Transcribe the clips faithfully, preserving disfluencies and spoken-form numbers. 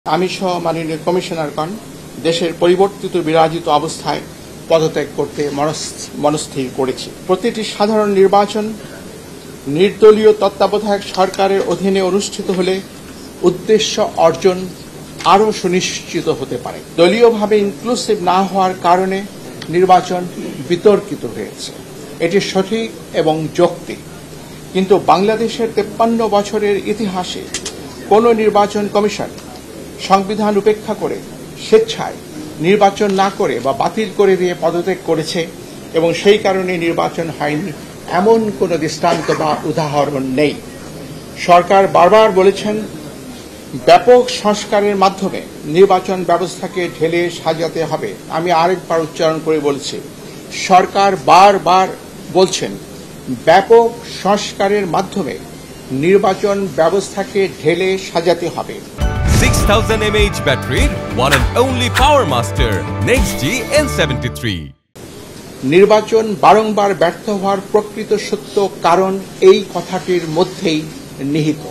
আমি সহ মাননীয় কমিশনারগণ দেশের পরিবর্তিত বিরাজিত অবস্থায় পদত্যাগ করতে মনস্থির করেছি। প্রতিটি সাধারণ নির্বাচন নির্দলীয় তত্ত্বাবধায়ক সরকারের অধীনে অনুষ্ঠিত হলে উদ্দেশ্য অর্জন আরও সুনিশ্চিত হতে পারে। দলীয়ভাবে ইনক্লুসিভ না হওয়ার কারণে নির্বাচন বিতর্কিত হয়েছে, এটি সঠিক এবং যৌক্তিক। কিন্তু বাংলাদেশের তেপ্পান্ন বছরের ইতিহাসে কোনো নির্বাচন কমিশন সংবিধান উপেক্ষা করে স্বেচ্ছায় নির্বাচন না করে বা বাতিল করে দিয়ে পদত্যাগ করেছে এবং সেই কারণে নির্বাচন হয়নি এমন কোনো দৃষ্টান্ত বা উদাহরণ নেই। সরকার বারবার বলেছেন ব্যাপক সংস্কারের মাধ্যমে নির্বাচন ব্যবস্থাকে ঢেলে সাজাতে হবে। আমি আরেকবার উচ্চারণ করে বলছি, সরকার বারবার বলছেন ব্যাপক সংস্কারের মাধ্যমে নির্বাচন ব্যবস্থাকে ঢেলে সাজাতে হবে। six thousand milliamp hour battery, one and only Power Master Next G N seventy-three. নির্বাচন বারংবার ব্যর্থ হওয়ার প্রকৃত সত্য কারণ এই কথাটির মধ্যেই নিহিত।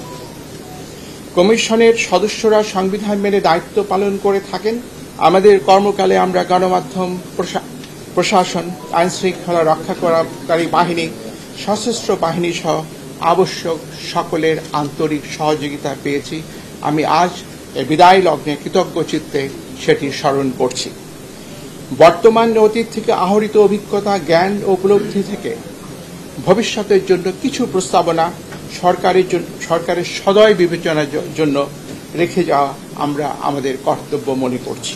কমিশনের সদস্যরা সংবিধান মেনে দায়িত্ব পালন করে থাকেন। আমাদের কর্মকালে আমরা গণমাধ্যম, প্রশাসন, আইন শৃঙ্খলা রক্ষাকারী বাহিনী, সশস্ত্র বাহিনী সহ আবশ্যক সকলের আন্তরিক সহযোগিতা পেয়েছি। আমি আজ এই বিদায় লগ্নে কৃতজ্ঞ চিত্তে সেটি স্মরণ করছি। বর্তমান অতীত থেকে আহরিত অভিজ্ঞতা, জ্ঞান ও উপলব্ধি থেকে ভবিষ্যতের জন্য কিছু প্রস্তাবনা সরকারের সরকারের সদয় বিবেচনার জন্য রেখে যাওয়া আমরা আমাদের কর্তব্য মনে করছি।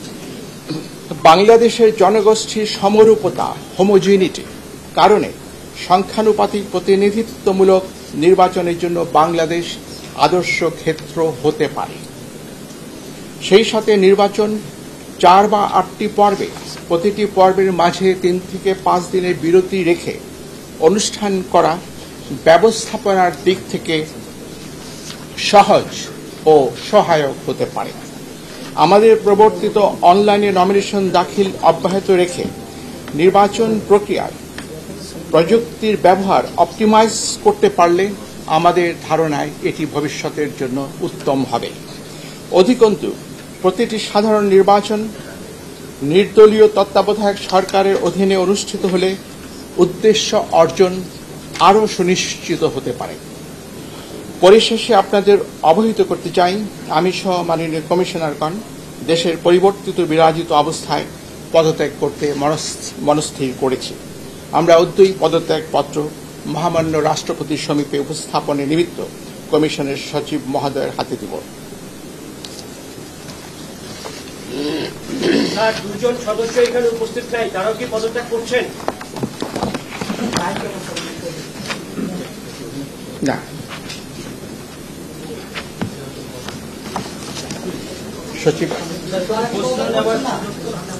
বাংলাদেশের জনগোষ্ঠীর সমরূপতা, হোমোজিনিটি কারণে সংখ্যানুপাতিক প্রতিনিধিত্বমূলক নির্বাচনের জন্য বাংলাদেশ আদর্শ ক্ষেত্র হতে পারে। সেই সাথে নির্বাচন চার বা আটটি পর্বে, প্রতিটি পর্বের মাঝে তিন থেকে পাঁচ দিনের বিরতি রেখে অনুষ্ঠান করা ব্যবস্থাপনার দিক থেকে সহজ ও সহায়ক হতে পারে। আমাদের প্রবর্তিত অনলাইনে নমিনেশন দাখিল অব্যাহত রেখে নির্বাচন প্রক্রিয়ায় প্রযুক্তির ব্যবহার অপটিমাইজ করতে পারলে আমাদের ধারণায় এটি ভবিষ্যতের জন্য উত্তম হবে। অধিকন্তু প্রতিটি সাধারণ নির্বাচন নির্দলীয় তত্ত্বাবধায়ক সরকারের অধীনে অনুষ্ঠিত হলে উদ্দেশ্য অর্জন আরও সুনিশ্চিত হতে পারে। পরিশেষে আপনাদের অবহিত করতে চাই, আমি সহ মাননীয় কমিশনারগণ দেশের পরিবর্তিত বিরাজিত অবস্থায় পদত্যাগ করতে মনস্থির করেছি। আমরা অদ্যই পদত্যাগপত্র মহামান্য রাষ্ট্রপতির সমীপে উপস্থাপনের নিমিত্ত কমিশনের সচিব মহোদয়ের হাতে দিব। দুজন সদস্য এখানে উপস্থিত নাই, তারাও কি পদত্যাগ করছেন? না, সচিব